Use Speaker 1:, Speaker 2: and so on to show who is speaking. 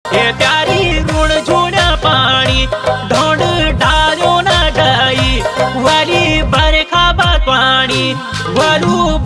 Speaker 1: ये प्यारी रुण झूड़ा पानी ढोंड डालो ना गई वाली बरखा बकवानी वालू